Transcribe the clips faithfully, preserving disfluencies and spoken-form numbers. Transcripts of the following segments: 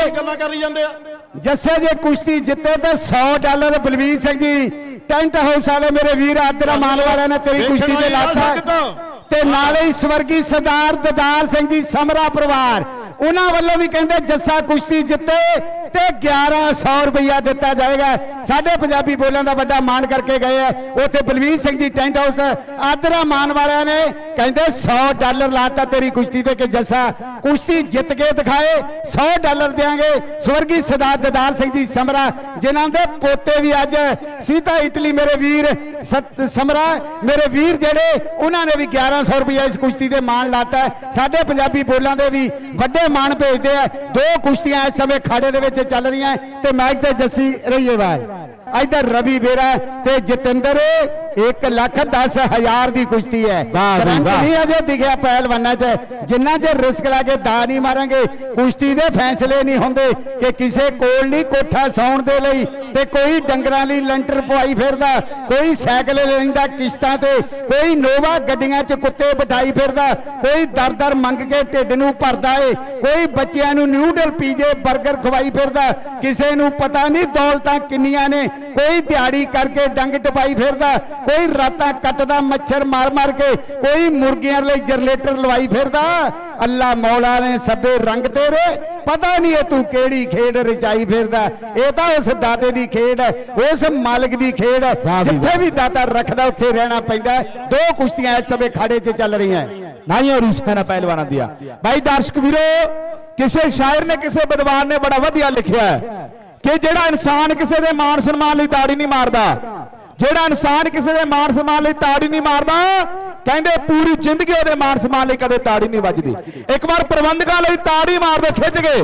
गल्लां करी जांदे जस्से जे कुश्ती जिते तो सौ dollar Balvir Singh ji tent house वाले मेरे वीर आदरा मान वाले ने तेरी कुश्ती ते लाता ते नाले स्वर्गी सरदार ददार सिंह जी समरा परिवार उन्होंने वालों भी कहते जस्सा कुश्ती जिते ते ग्यारह सौ रुपया दिता जाएगा। साडे पंजाबी बोलों का बड़ा मान करके गए हैं उत्थे बलवीर सिंह जी टेंट हाउस आदरा मान वाले ने कहते सौ डॉलर लाता तेरी कुश्ती ते कि जस्सा कुश्ती जित के दिखाए सौ डॉलर देंगे। स्वर्गी सरदार ददार सिंह जी समरा जिन्हों के पोते भी अज सीता इटली मेरे वीर सत समरा मेरे वीर जेडे उन्होंने भी ग्यारह सौ रुपया इस कुश्ती से मान लाता है। साडे पंजाबी बोलों के भी वड्डे मान भेजते हैं। दो कुश्तियां इस समय खाड़े दे विच चल रही हैं ते मैच ते जस्सी रहीएवाल इधर रवि बेरा ते जतिंदर एक लख दस हजार की कुश्ती है। नहीं अजे दिखा पहलवाना च जिन्ना चर रिस्क लैके दा नहीं मारेंगे कुश्ती के फैसले नहीं होंगे कि किसी कोल नहीं कोठा सौण दे लई ते कोई डंगरां लई लंटर पवाई फिरदा कोई सैकल लैंदा किश्तां ते कोई नोवा गड्डियां च कुत्ते बिठाई फिरदा कोई दर दर मंग के ढिड नूं भरदा है कोई बच्चियां नूं न्यूडल पीजे बर्गर खवाई फिरदा किसी नूं पता नहीं दौलतां किन्नियां ने कोई दिहाड़ी करके डंग टपाई फिरदा कोई रातां कटदा मच्छर मार मार के कोई मुर्गियां लई जनरेटर लवाई फिरदा। अल्लाह मौला ने सबे रंग तेरे पता नहीं तू केड़ी खेड रचाई फिरदा ये तो उस दाते दी खेड है उस मालिक दी खेड है जिथे भी दाता रखदा उत्थे रहना पैंदा। दो कुश्तियां इस समय खाड़े च चल रही हैं नाइयों रिश्ता पहलवाना दिया भाई दर्शक वीरो किसी शायर ने किसी विद्वान ने बड़ा वधिया लिखिया है कि जेड़ा इंसान किसी के मान सम्मान लई ताड़ी नहीं मारदा जेड़ा इंसान किसी के मान सम्मान लई ताड़ी नहीं मारदा कहंदे पूरी जिंदगी उहदे मान सम्मान लई कदे ताड़ी नहीं वजदी। एक बार प्रबंधकां लई ताड़ी मार दे खिच के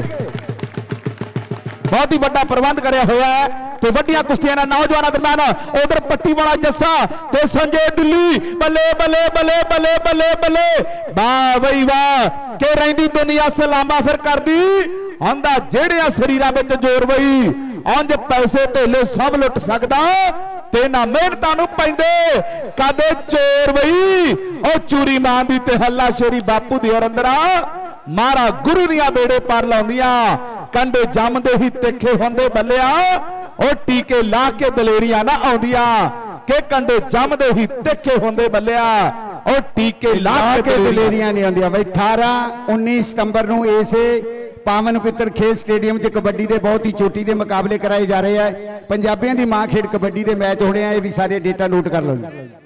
बहुत ही बड़ा प्रबंध कराया हुआ है तो वड्डियां कुश्तियां नौजवान दरम्यान उधर पट्टी वाला जस्सा ते संजय दिल्ली बल्ले बल्ले बल्ले बल्ले बल्ले बल्ले वाह बई वाह के रहिंदी दुनिया सलामा फिर कर दी आंदा जेड़ियां शरीरां विच जोर वही अंज पैसे धेले सब लुट सकदा ते ना मेहनतां नूं पैंदे कदे चोर वही ओ चूरी मां दी ते हल्ला शेरी बापू दी औरंदरा मारा गुरु दियां बेड़े पर लाउंदियां कंडे जमदे ही तिखे होंदे बल्लिया ओ टीके ला के दलेरियां ना आउंदियां के कंडे जमदे ही तिखे होंदे बल्लिया ओ टीके ला के दलेरियां नहीं आउंदियां। भाई अठारह उन्नीस सितंबर नूं इसे पावन पवित्र खेल स्टेडियम च कबड्डी के बहुत ही चोटी के मुकाबले कराए जा रहे हैं। पंजाबियों की मां खेड कबड्डी के मैच होने हैं ये भी सारे डेटा नोट कर लो।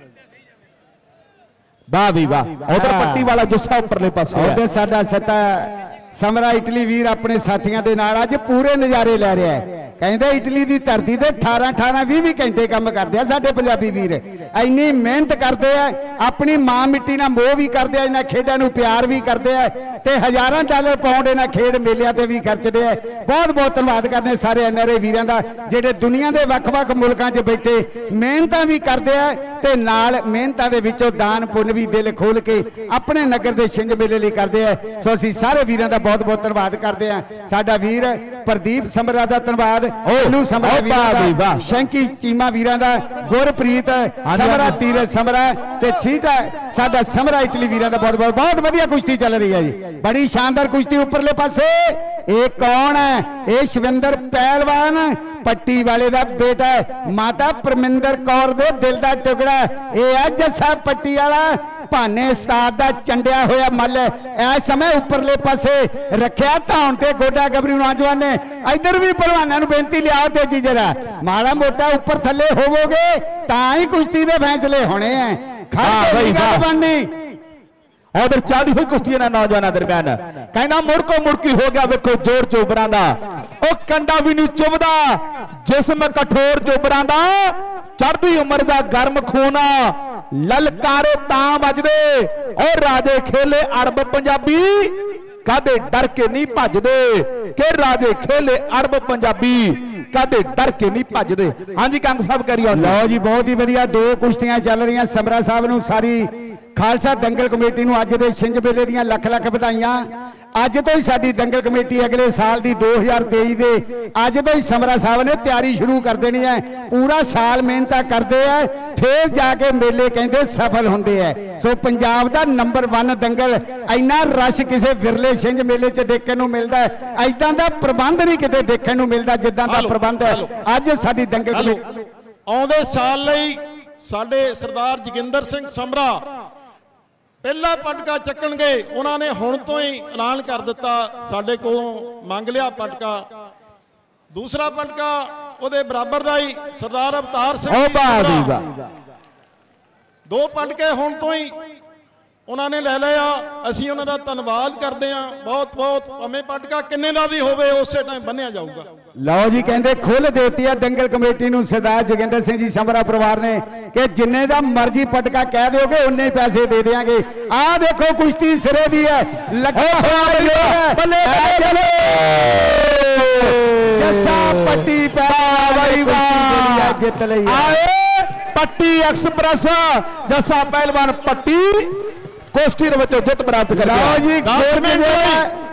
वाह भी वाह उधर पट्टी वाला जस्सा उपरले पासे उधर साडा सता समरा इटली वीर अपने साथियों के नाल अज पूरे नज़ारे लै रहा है। कहते इटली की धरती से अठारह अठारह भी भी घंटे काम करते हैं साडे पंजाबी वीर इन्नी मेहनत करते हैं अपनी मां मिट्टी ना मोह भी करते हैं इन्होंने खेडों को प्यार भी करते हैं तो हज़ारों डॉलर पाउंड इन्होंने खेड मेलिया से भी खर्चते हैं। बहुत बहुत धन्यवाद करते हैं सारे एन आर आई वीरों का जेडे दुनिया के वक्-वक् मुल्कों च बैठे मेहनत भी करते हैं तो नाल मेहनतां दे विचों दान पुण्य भी दिल खोल के अपने नगर के छिंज मेले लिए करते हैं। सो असीं सारे वीरों का बहुत बहुत धन्यवाद करते हैं। साडा वीर प्रदीप समरा का धन्यवाद शंकी चीमा वीरां दा गुरप्रीत समरा तीरथ समरा ते छीटा साडा समरा इटली वीरां दा बहुत बहुत बहुत वधिया कुश्ती चल रही है जी बड़ी शानदार कुश्ती। उपरले पासे ये कौन है ये शविंदर पहलवान पट्टी वाले दा बेटा है माता परमिंदर कौर दे दिल दा टुकड़ा ये है जस्सा पट्टी वाला भाने उस्ताद दा चंडिया होया मल इस समय उपरले पासे रखिया धाउन ते गोडा गबरू नौजवान ने इधर भी पहलवानों को बेनती लियाओ तेजी जरा माड़ा मोटा ऊपर थले होवोगे तां ही कुश्ती दे फैसले होने हैं। खाने उधर चलती हुई कुश्ती नौजवानों दरम्यान कहना मुड़को मुड़की हो गया वेखो जोर चोबरां दा ओ कंडा भी नहीं चुभदा जिस्म कठोर चोबरां दा चढ़ती उम्र दा गर्म खून ललकारे तां वजदे और राजे खेले अरब पंजाबी कदे डर के नहीं भजदे के राजे खेले अरब पंजाबी कदे डर के नहीं भजदे। हाँ जी कंग साहब करियो लो जी बहुत ही वधिया दो कुश्तियां चल रही समरा साहब नूं सारी ਖਾਲਸਾ ਦੰਗਲ ਕਮੇਟੀ ਨੂੰ ਅੱਜ ਦੇ ਛਿੰਝ ਮੇਲੇ ਦੀਆਂ ਲੱਖ ਲੱਖ ਵਧਾਈਆਂ। ਅੱਜ ਤੋਂ ਹੀ ਸਾਡੀ ਦੰਗਲ ਕਮੇਟੀ ਅਗਲੇ ਸਾਲ ਦੀ ਦੋ ਹਜ਼ਾਰ ਤੇਈ ਦੇ ਅੱਜ ਤੋਂ ਹੀ ਸਮਰਾ ਸਾਹਿਬ ਨੇ ਤਿਆਰੀ ਸ਼ੁਰੂ ਕਰ ਦੇਣੀ ਹੈ। ਪੂਰਾ ਸਾਲ ਮਿਹਨਤਾਂ ਕਰਦੇ ਆ, ਫਿਰ ਜਾ ਕੇ ਮੇਲੇ ਕਹਿੰਦੇ ਸਫਲ ਹੁੰਦੇ ਆ। ਸੋ ਪੰਜਾਬ ਦਾ ਨੰਬਰ ਇੱਕ ਦੰਗਲ, ਇੰਨਾ ਰਸ਼ ਕਿਸੇ ਵਿਰਲੇ ਛਿੰਝ ਮੇਲੇ 'ਚ ਦੇਖਣ ਨੂੰ ਮਿਲਦਾ ਹੈ। ਐਦਾਂ ਦਾ ਪ੍ਰਬੰਧ ਨਹੀਂ ਕਿਤੇ ਦੇਖਣ ਨੂੰ ਮਿਲਦਾ ਜਿੱਦਾਂ ਦਾ ਪ੍ਰਬੰਧ ਹੈ ਅੱਜ ਸਾਡੀ ਦੰਗਲ ਕਮੇਟੀ। ਆਉਂਦੇ ਸਾਲ ਲਈ ਸਾਡੇ ਸਰਦਾਰ ਜੋਗਿੰਦਰ ਸਿੰਘ ਸਮਰਾ ਪਹਿਲਾ ਪਟਕਾ ਚੱਕਣਗੇ। ਉਹਨਾਂ ਨੇ ਹੁਣ ਤੋਂ ਹੀ ਐਲਾਨ ਕਰ ਦਿੱਤਾ, ਸਾਡੇ ਕੋਲੋਂ ਮੰਗ ਲਿਆ ਪਟਕਾ। ਦੂਸਰਾ ਪਟਕਾ ਉਹਦੇ ਬਰਾਬਰ ਦਾ ਹੀ ਸਰਦਾਰ ਅਵਤਾਰ ਸਿੰਘ ਸਮਰਾ, ਦੋ ਪਟਕੇ ਹੁਣ ਤੋਂ ਹੀ ਉਹਨਾਂ ਨੇ ਲੈ ਲਿਆ। ਅਸੀਂ ਉਹਨਾਂ ਦਾ ਧੰਨਵਾਦ ਕਰਦੇ ਹਾਂ ਬਹੁਤ ਬਹੁਤ। ਭਾਵੇਂ ਪਟਕਾ ਕਿੰਨੇ ਦਾ ਵੀ ਹੋਵੇ ਉਸੇ ਟਾਈਮ ਬੰਨਿਆ ਜਾਊਗਾ। ਲਓ ਜੀ, ਕਹਿੰਦੇ ਖੁੱਲ ਦੇਤੀ ਆ ਦੰਗਲ ਕਮੇਟੀ ਨੂੰ ਸਰਦਾਰ ਜੋਗਿੰਦਰ ਸਿੰਘ ਜੀ ਸਮਰਾ ਪਰਿਵਾਰ ਨੇ ਕਿ ਜਿੰਨੇ ਦਾ ਮਰਜ਼ੀ ਪਟਕਾ ਕਹਿ ਦਿਓਗੇ ਉਨੇ ਪੈਸੇ ਦੇ ਦੇਾਂਗੇ। ਆਹ ਦੇਖੋ ਕੁਸ਼ਤੀ ਸਿਰੇ ਦੀ ਹੈ, ਲੱਗਾ ਹੋਇਆ ਬੱਲੇ ਬੱਲੇ ਜੱਸਾ ਪੱਟੀ ਪੈ ਬਈ ਵਾਹ ਜਿੱਤ ਲਈ ਆਏ ਪੱਟੀ ਐਕਸਪ੍ਰੈਸ ਜੱਸਾ ਪਹਿਲਵਾਨ ਪੱਟੀ ਕੁਸ਼ਤੀ ਦੇ ਵਿੱਚ ਜਿੱਤ ਪ੍ਰਾਪਤ ਕਰ ਗਿਆ। ਲਓ ਜੀ